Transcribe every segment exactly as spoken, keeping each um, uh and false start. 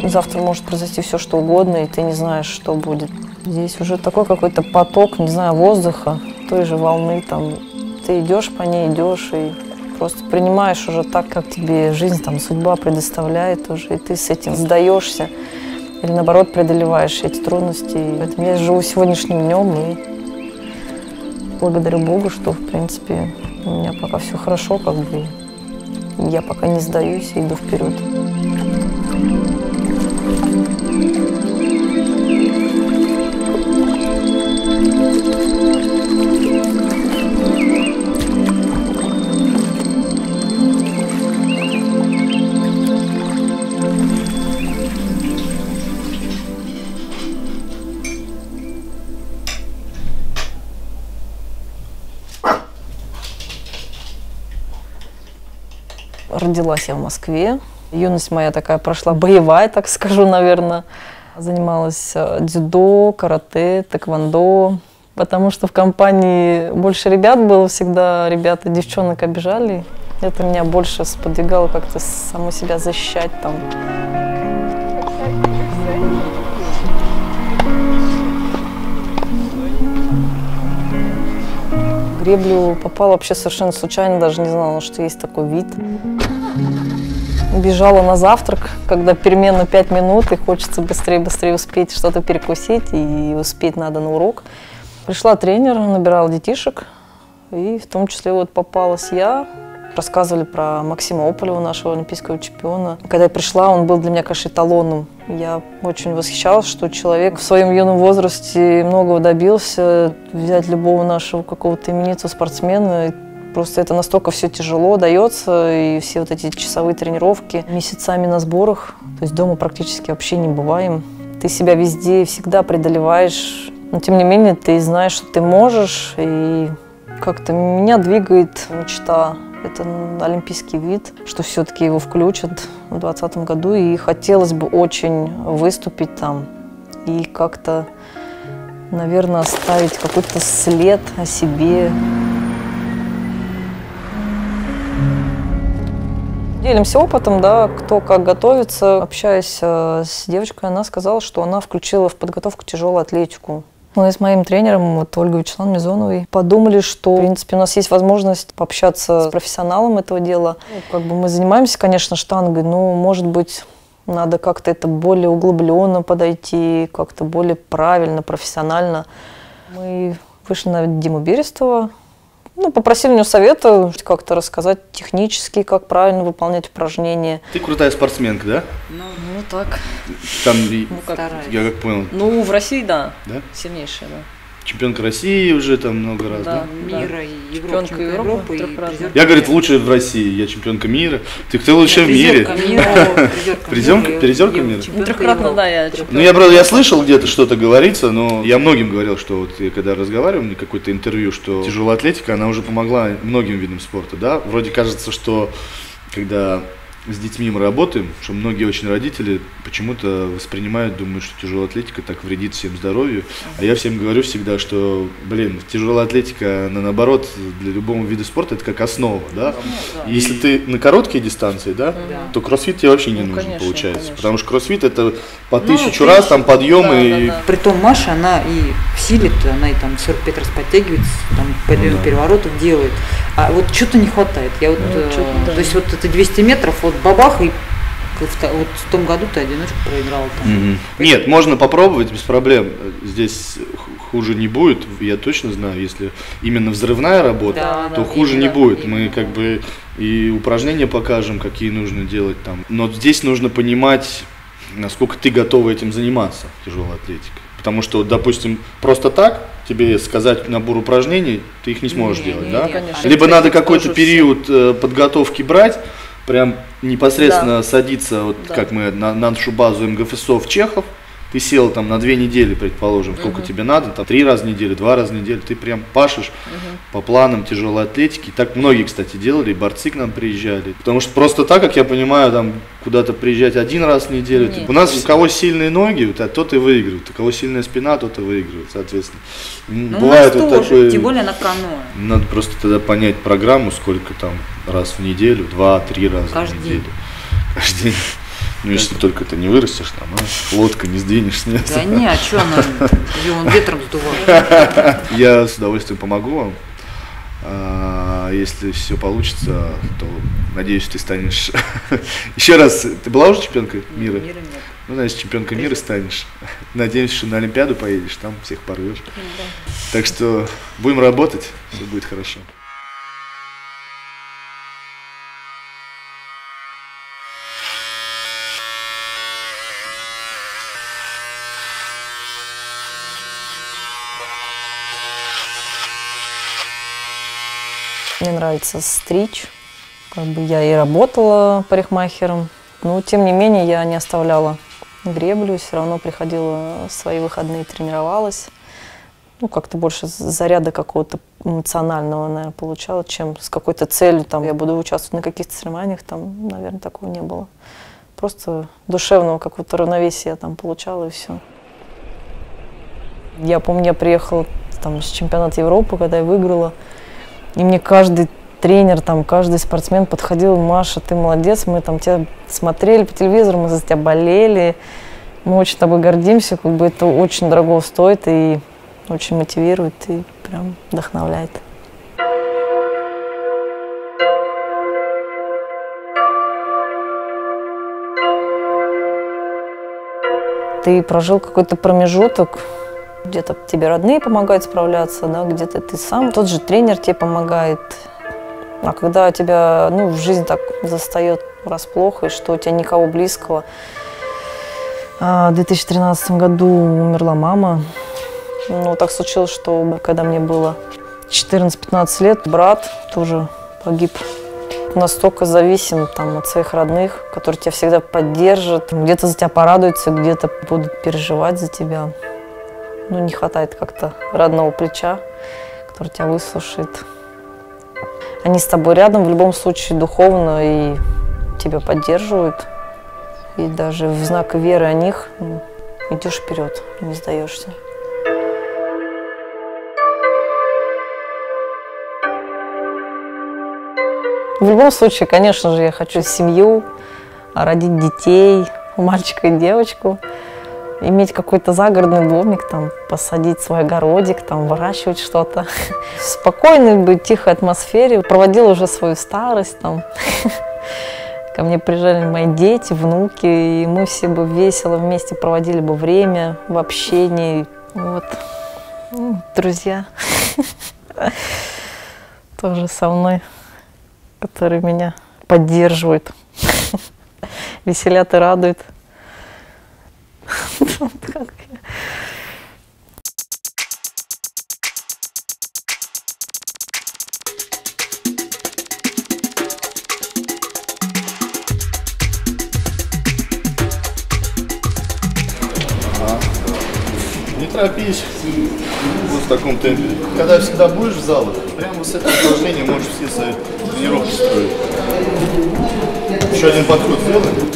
Завтра может произойти все, что угодно, и ты не знаешь, что будет. Здесь уже такой какой-то поток, не знаю, воздуха, той же волны. Там, ты идешь по ней, идешь, и просто принимаешь уже так, как тебе жизнь, там, судьба предоставляет уже, и ты с этим сдаешься. Или, наоборот, преодолеваешь эти трудности. Поэтому я живу сегодняшним днем, и благодарю Богу, что, в принципе, у меня пока все хорошо, как бы. Я пока не сдаюсь и иду вперед. Родилась я в Москве. Юность моя такая прошла боевая, так скажу, наверное. Занималась дзюдо, карате, тэквондо. Потому что в компании больше ребят было всегда. Ребята девчонок обижали. Это меня больше сподвигало как-то саму себя защищать там. В греблю попала вообще совершенно случайно, даже не знала, что есть такой вид. Бежала на завтрак, когда перемена пять минут, и хочется быстрее-быстрее успеть что-то перекусить, и успеть надо на урок. Пришла тренер, набирала детишек, и в том числе вот попалась я. Рассказывали про Максима Ополева, нашего олимпийского чемпиона. Когда я пришла, он был для меня, конечно, эталоном. Я очень восхищалась, что человек в своем юном возрасте многого добился. Взять любого нашего какого-то именитого спортсмена, просто это настолько все тяжело дается, и все вот эти часовые тренировки, месяцами на сборах. То есть дома практически вообще не бываем. Ты себя везде всегда преодолеваешь, но тем не менее ты знаешь, что ты можешь, и как-то меня двигает мечта. Это олимпийский вид, что все-таки его включат в двадцатом году, и хотелось бы очень выступить там и как-то, наверное, оставить какой-то след о себе. Делимся опытом, да, кто как готовится. Общаясь э, с девочкой, она сказала, что она включила в подготовку тяжелую атлетику. Мы с моим тренером, вот, Ольгой Вячеславовной Мизоновой, подумали, что, в принципе, у нас есть возможность пообщаться с профессионалом этого дела. Ну, как бы мы занимаемся, конечно, штангой, но, может быть, надо как-то это более углубленно подойти, как-то более правильно, профессионально. Мы вышли на Диму Берестова, ну, попросили у него совета, как-то рассказать технически, как правильно выполнять упражнения. Ты крутая спортсменка, да? Ну, ну так. Там, ну, как, я как понял. Ну, в России, да. Да? Сильнейшая, да. Чемпионка России уже там много раз, да? Да, мира, и Европы, чемпионка Европы, и призерка. Я, говорит, лучшая в России, я чемпионка мира. Ты кто лучшая в мире? Призерка, призерка мира? Трехкратно, да, я чемпионка. Ну, я, правда, я слышал где-то что-то говорится, но я многим говорил, что вот я когда разговаривал, мне какое-то интервью, что тяжелая атлетика, она уже помогла многим видам спорта, да? Вроде кажется, что когда с детьми мы работаем, что многие очень родители почему-то воспринимают, думают, что тяжелая атлетика так вредит всем здоровью. А я всем говорю всегда, что, блин, тяжелая атлетика, она, наоборот, для любого вида спорта это как основа, да? И если ты на короткие дистанции, да, да. то кроссфит тебе вообще не ну, нужен, конечно, получается. Конечно. Потому что кроссфит это по тысячу ну, раз, там подъемы. Да, и... да, да. Притом Маша, она и в силе, она и там сорок пять раз подтягивается, там подъем ну, да. переворотов делает. А вот что-то не хватает. Я вот, ну, э, да. То есть вот это двести метров, вот бабах, и вот в том году ты одиночку проиграл. Там. Mm-hmm. Нет, можно попробовать без проблем. Здесь хуже не будет, я точно знаю. Если именно взрывная работа, да, то да, хуже именно, не будет. Именно. Мы как бы и упражнения покажем, какие нужно делать там. Но здесь нужно понимать, насколько ты готова этим заниматься, тяжелой атлетикой. Потому что, допустим, просто так тебе сказать набор упражнений, ты их не сможешь не, делать, не, да? Не, конечно. Либо надо какой-то период все. подготовки брать, прям непосредственно да. садиться, вот да. как мы на, на нашу базу эм гэ эф эс о в Чехов, ты сел там на две недели, предположим, сколько угу. тебе надо, там три раза в неделю, два раза в неделю, ты прям пашешь угу. по планам тяжелой атлетики. Так многие, кстати, делали, и борцы к нам приезжали. Потому что просто так, как я понимаю, там куда-то приезжать один раз в неделю. Нет, у нас у кого сильные ноги, вот, тот и выигрывает, у кого сильная спина, тот и выигрывает, соответственно. Ну, бывает вот тоже, такое, тем более на каноэ. Надо просто тогда понять программу, сколько там раз в неделю, два-три раза Каждый в неделю. День. Каждый день. Ну, если только ты не вырастешь, там, а лодка не сдвинешь с места. Да не, а что она, ее он ветром сдувает. Я с удовольствием помогу вам. А если все получится, то, надеюсь, ты станешь... Еще раз, ты была уже чемпионкой мира? Мира нет. Ну, значит, чемпионкой мира станешь. Надеюсь, что на Олимпиаду поедешь, там всех порвешь. Да. Так что будем работать, все будет хорошо. Мне нравится стричь. Как бы я и работала парикмахером, но тем не менее я не оставляла греблю, все равно приходила в свои выходные, тренировалась. Ну, как-то больше заряда какого-то эмоционального, наверное, получала, чем с какой-то целью. Там, я буду участвовать на каких-то соревнованиях, там, наверное, такого не было. Просто душевного какого-то равновесия я там получала, и все. Я помню, я приехала там, с чемпионата Европы, когда я выиграла. И мне каждый тренер, там, каждый спортсмен подходил: Маша, ты молодец, мы там тебя смотрели по телевизору, мы за тебя болели, мы очень тобой гордимся, как бы это очень дорого стоит и очень мотивирует и прям вдохновляет. Ты прожил какой-то промежуток, где-то тебе родные помогают справляться, да, где-то ты сам, тот же тренер тебе помогает. А когда тебя, ну, жизнь так застает врасплох, и что у тебя никого близкого. В две тысячи тринадцатом году умерла мама. Ну, так случилось, что когда мне было четырнадцать-пятнадцать лет, брат тоже погиб. Настолько зависим там, от своих родных, которые тебя всегда поддержат, где-то за тебя порадуются, где-то будут переживать за тебя. Ну, не хватает как-то родного плеча, который тебя выслушает. Они с тобой рядом в любом случае духовно и тебя поддерживают. И даже в знак веры о них ну, идешь вперед, не сдаешься. В любом случае, конечно же, я хочу семью, родить детей, мальчика и девочку. Иметь какой-то загородный домик, там, посадить свой огородик, там, выращивать что-то. В спокойной, быть, тихой атмосфере. Проводила уже свою старость. Там. Ко мне приезжали мои дети, внуки, и мы все бы весело вместе проводили бы время в общении. Вот. Ну, друзья тоже со мной, которые меня поддерживают, веселят и радуют. Не торопись, вот в таком темпе. Когда всегда будешь в залах, прямо с этого упражнения можешь все свои тренировки строить. Еще один подход сделаем.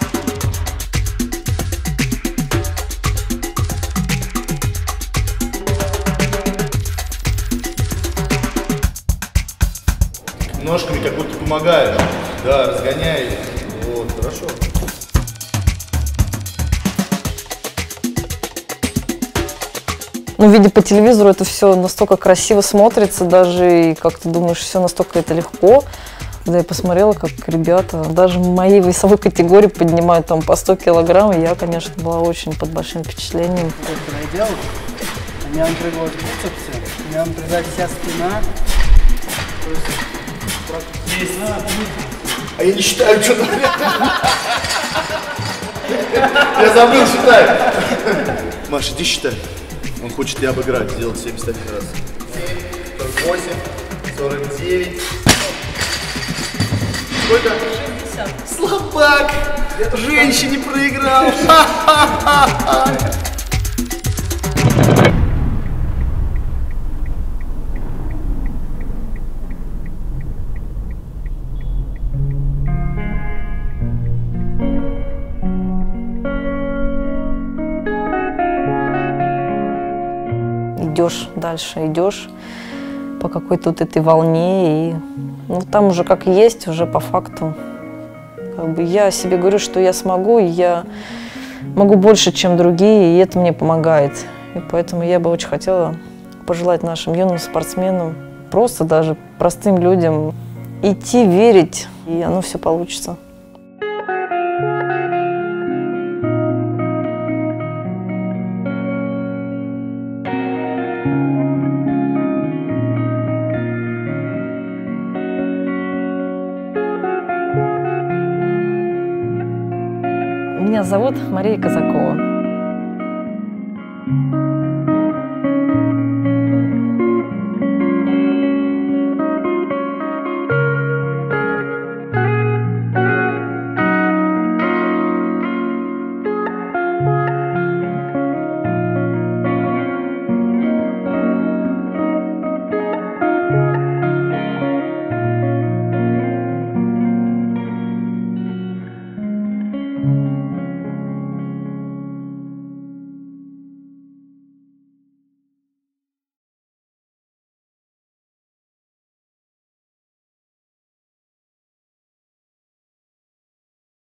Ножками как будто помогаешь. Да, разгоняй. Вот, хорошо. Ну, видя по телевизору, это все настолько красиво смотрится, даже и как ты думаешь, все настолько это легко. Когда я посмотрела, как ребята даже в моей весовой категории поднимают там по сто килограмм, я, конечно, была очень под большим впечатлением. У меня напряглась бицепсы, у меня напряглась вся спина. А я не считаю, что там. Я забыл считать. Маша, иди считай. Он хочет тебя обыграть, сделать семьдесят один раз. сорок восемь, сорок девять. Сколько? шестьдесят. Слабак! Женщине проиграл. Идешь дальше, идешь по какой-то вот этой волне, и ну, там уже как есть, уже по факту Я себе говорю, что я смогу, и я могу больше, чем другие, и это мне помогает. И поэтому я бы очень хотела пожелать нашим юным спортсменам, просто даже простым людям, идти, верить, и оно все получится. Меня зовут Мария Казакова.